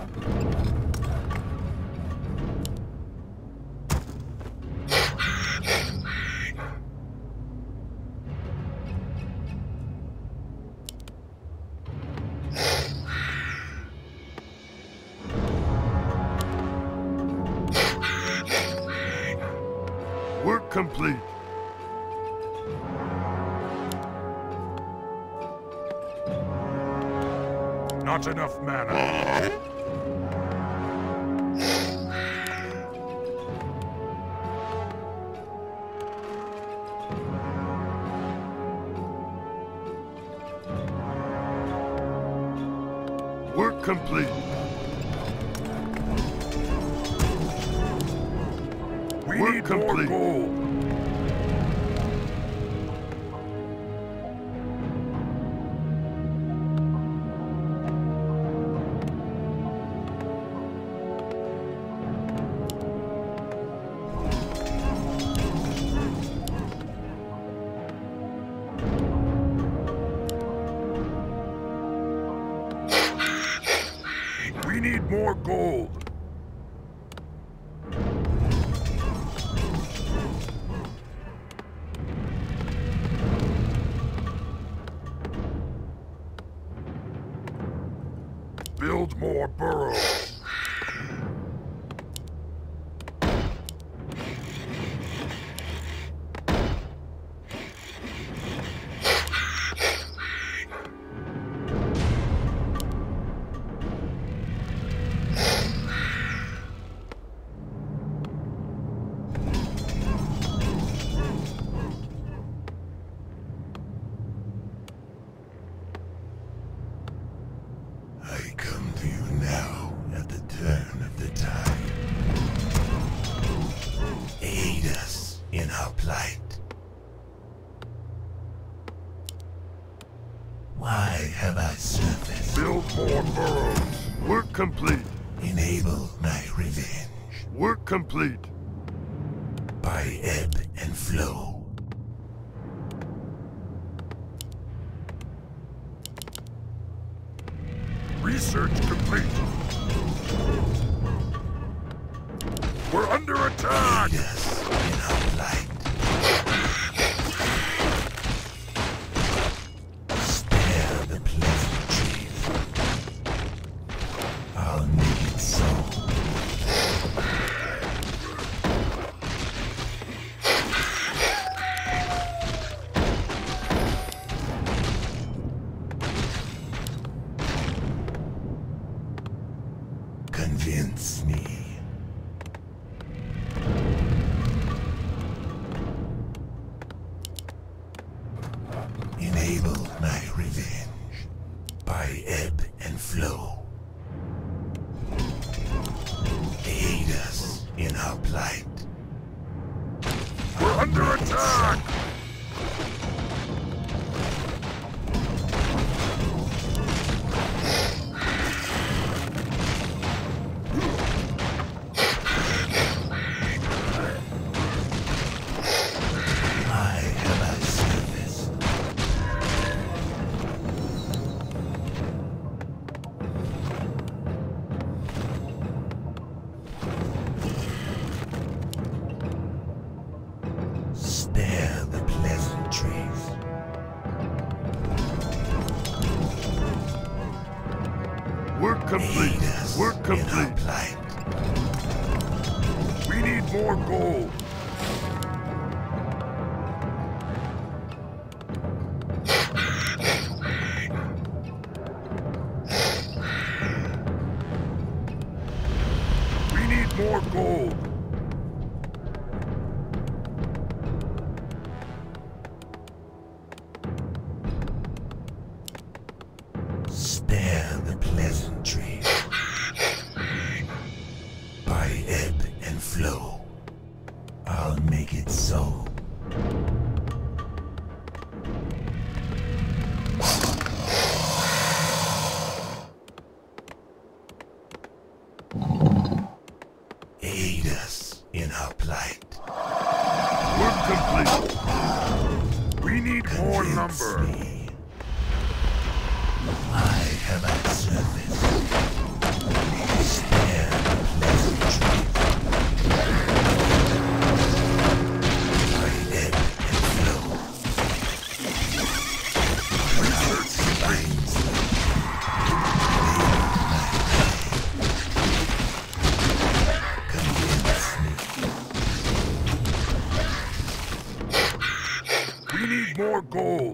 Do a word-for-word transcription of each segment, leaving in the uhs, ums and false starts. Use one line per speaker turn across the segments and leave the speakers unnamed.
Work complete. Not enough mana. Work complete. We Work need complete. More gold. We need more gold. Build more burrows.
I come to you now at the turn of the tide. Aid us in our plight. Why have I surfaced?
Build more burrows. Work complete.
Enable my revenge.
Work complete.
By ebb and flow.
Research complete. We're under attack!
Aid us in our plight. Spare the pleasantries. I'll make it so. Convince me. Enable my revenge by ebb and flow. Aid us in our plight.
We're under attack!
Why have I surfaced? Spare the pleasantries.
Work complete.
Aid us
Work
in our
complete.
plight.
We need more gold. We need more gold.
Spare the pleasantries. By ebb and flow. I'll make it so. Aid us in our plight.
Work complete. We need more
Convince
lumber.
me. Why have I surfaced?
gold.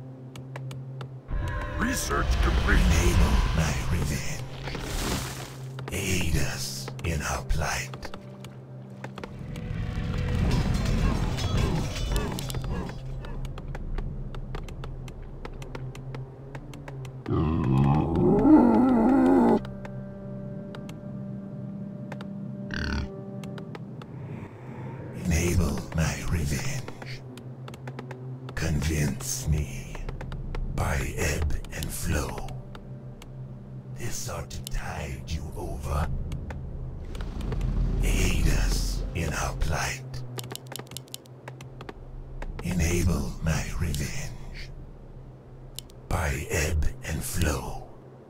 Research complete.
Enable my revenge. Aid us in our plight. Enable my revenge. Convince me by ebb and flow. This ought to tide you over. Aid us in our plight. Enable my revenge by ebb and flow.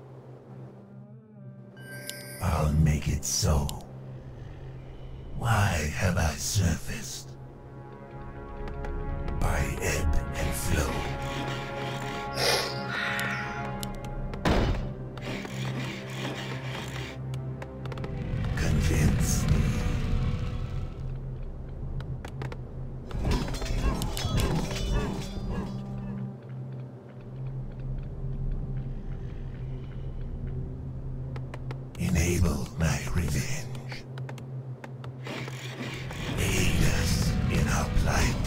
I'll make it so. Why have I surfaced? By ebb and flow. Convince me. Enable my revenge. Aid us in our plight.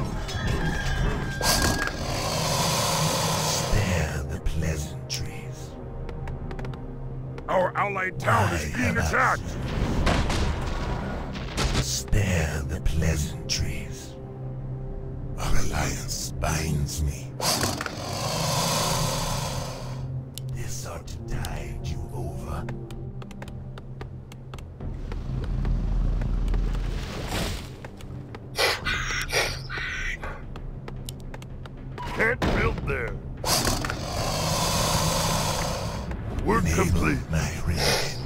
Spare the pleasantries.
Our allied town
Why
is being
have I
attacked.
Spare the pleasantries. Our alliance binds me. This ought to tide you over.
Can't build there. Work
Enable
complete.
my revenge.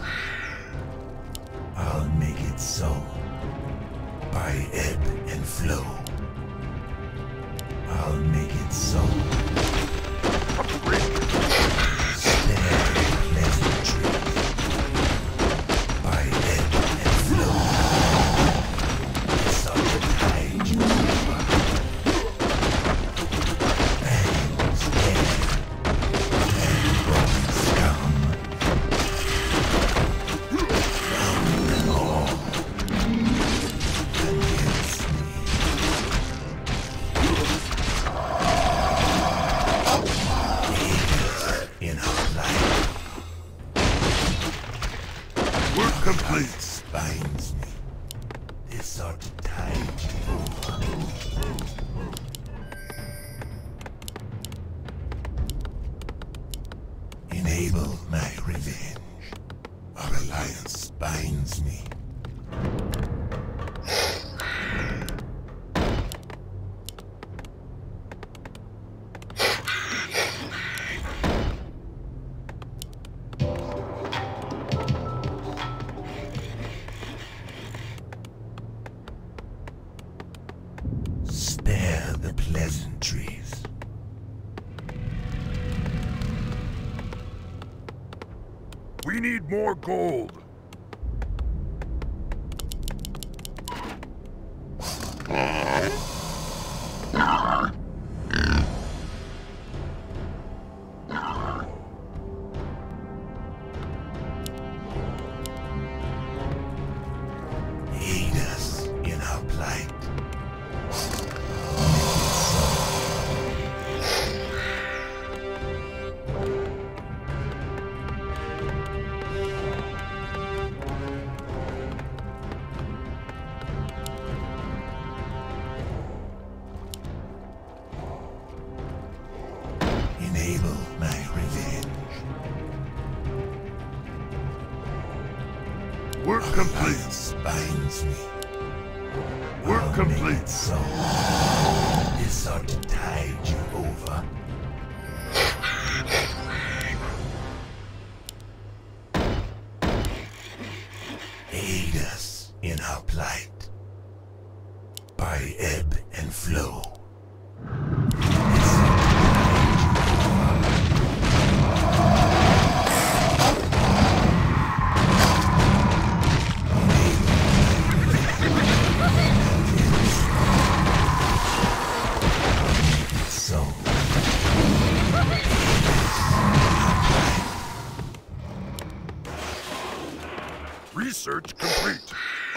I'll make it so. By ebb and flow. I'll make it so.
Upgrade.
Spare the pleasantries. By ebb and flow. This ought to tide you over. Fangs, dead. And broken scum. Round them all. Convince me. In our life.
Work complete.
Binds me. This ought to tide you over. Enable my revenge. Our alliance binds me. Spare the pleasantries.
We need more gold.
Aid us in our plight. Enable my revenge.
Work
Our
complete.
alliance binds me.
Work
I'll
complete.
make it so. This ought to tide you over. Aid us in our plight. By ebb and flow. So
Research complete.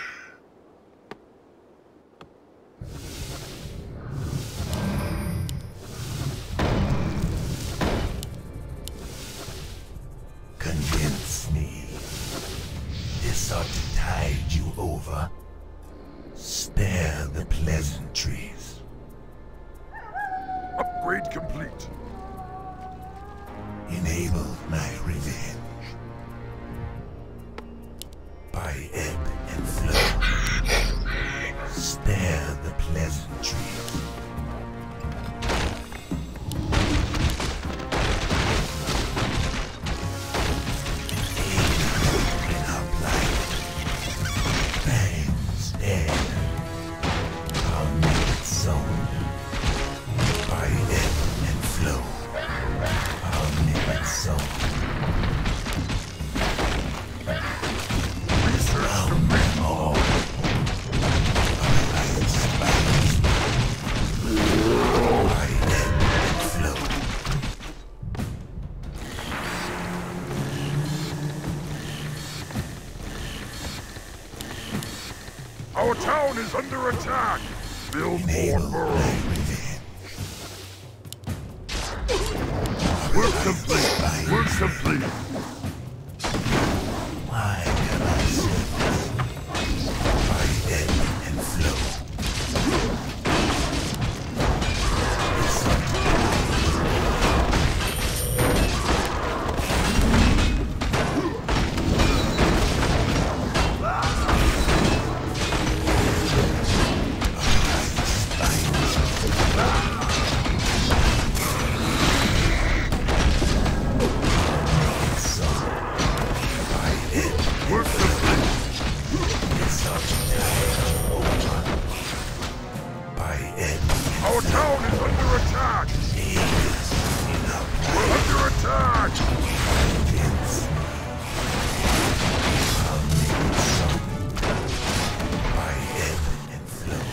Convince me. This ought to tide you over. Spare the pleasantries.
Upgrade complete.
Enable my revenge. By ebb and flow. Spare the pleasantries. In our plight. Fangs dead. I'll make it so. By ebb and flow. I'll make it so.
Our town is under attack! Build more burrows! Work complete! Work complete!
Why have I said by ebb and flow?
Our town is under attack! We're under attack!
By ebb and flow.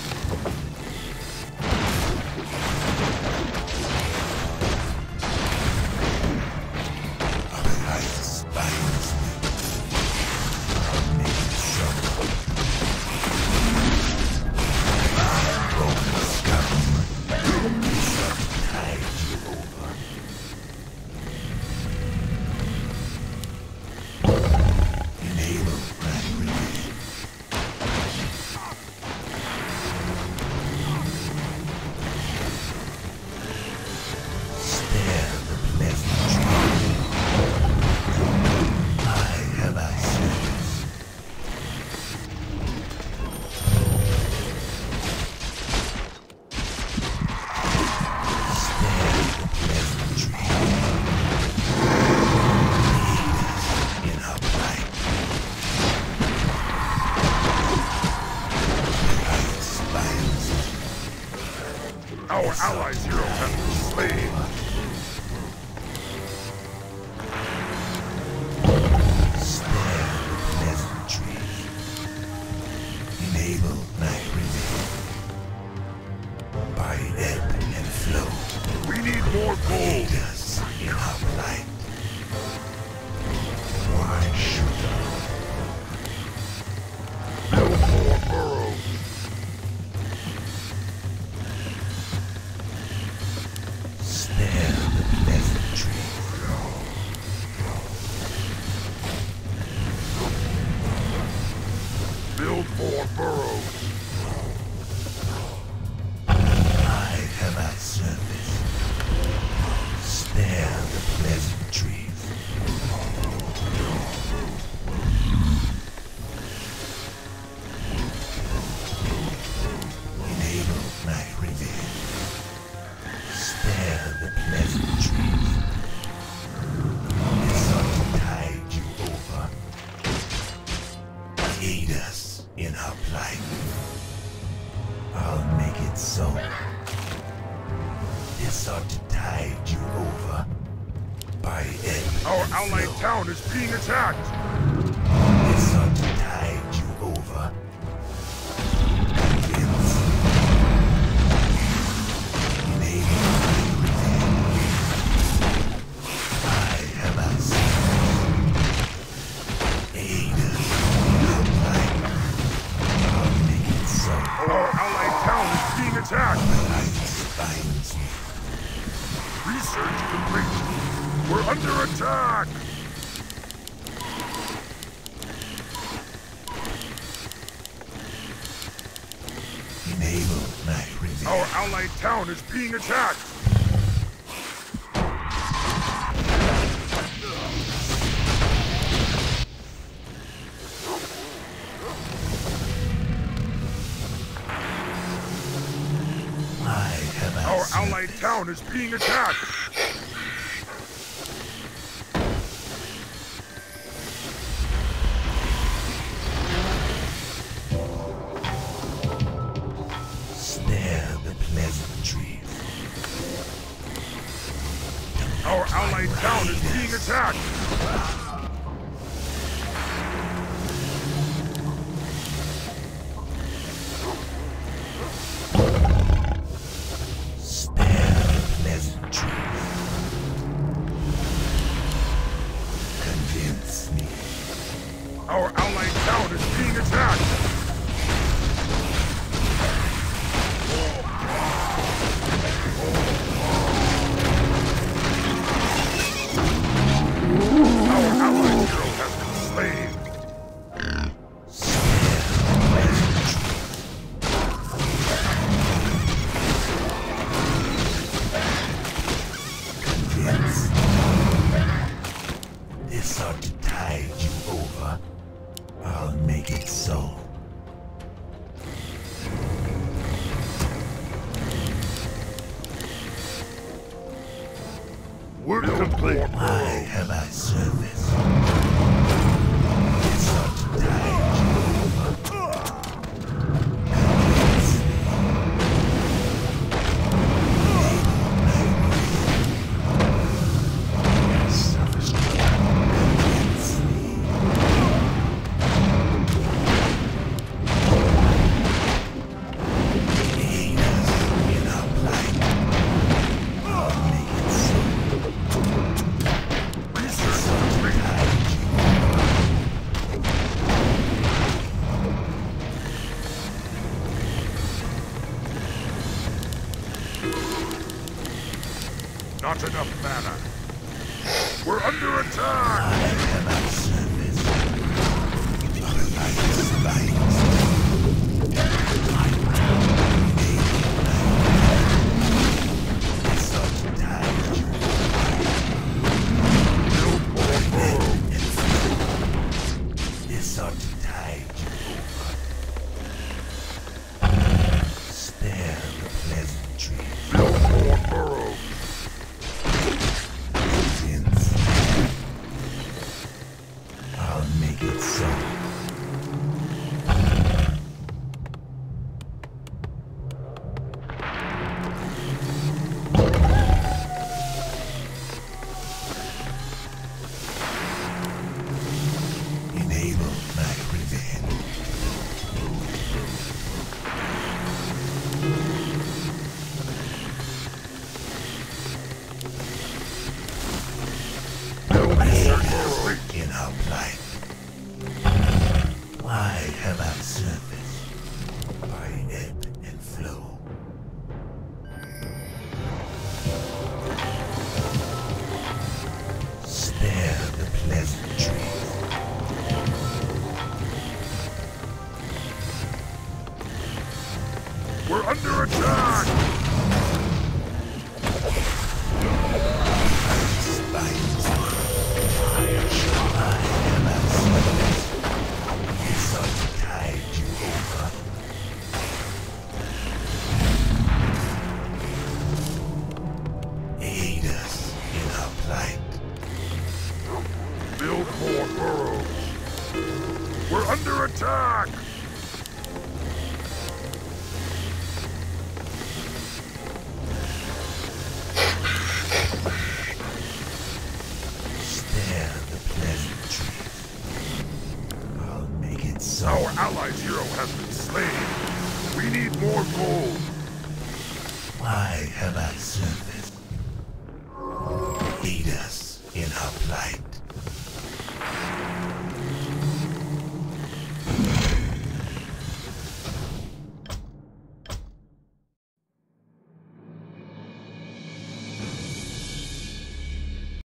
Our life binds me. I'll make it so. Broken scum. Tide you over. Enable my revenge. Spare the pleasantry. Why have I said this? Spare the pleasantry. Aid us in our plight. Light spines.
Our allies' hero has been slain!
Spare the pleasantries. Enable my revenge. By ebb and flow.
We need more
Aid
gold!
us in our plight. Why should I?
Build more burrows!
Spare the pleasantries.
Build more burrows!
Why have I service? Spare the pleasantries. Enable my revenge. Spare the pleasantries. This ought to tide you over. Aid us in our plight. I'll make it so. This ought to tide you over. By ebb
Our
and
allied
flow.
town is being attacked!
This ought to tide you over. Convince. Enable my revenge. I have I said. Aid us
allied town is being attacked!
Why have I
Our
served
allied town is being attacked!
Spare the pleasantries.
Our allied town is being attacked!
Spare the pleasantries. Convince me.
Our allied town is being attacked! Our allied hero has been slain!
Spare the pleasantries. Convince me. This ought to tide you over. I'll make it so.
Work complete!
Why have I service? This ought to tide you over. Convince me. Convince me. Aid us in our plight. I'll make it so.
Research complete! Not enough mana. We're under attack!
I am at service. Our light's light. My power enable night. This ought to tide you
Build more burrows!
and flow. This ought to tide you over. Spare the pleasantries.
Build more burrows!
Convince me. I'll make it so. Enable my revenge.
Build research
Aid us
complete!
in our plight. Why have I service by ebb and flow? Spare the pleasantries.
We're under attack!
Spines. I am at service. This ought to tide you over. Aid us in our plight.
Build more burrows! We're under attack!
Spare the pleasantries. I'll make it so.
Our allied hero has been slain! We need more gold!
Why have I service? Aid us in our plight.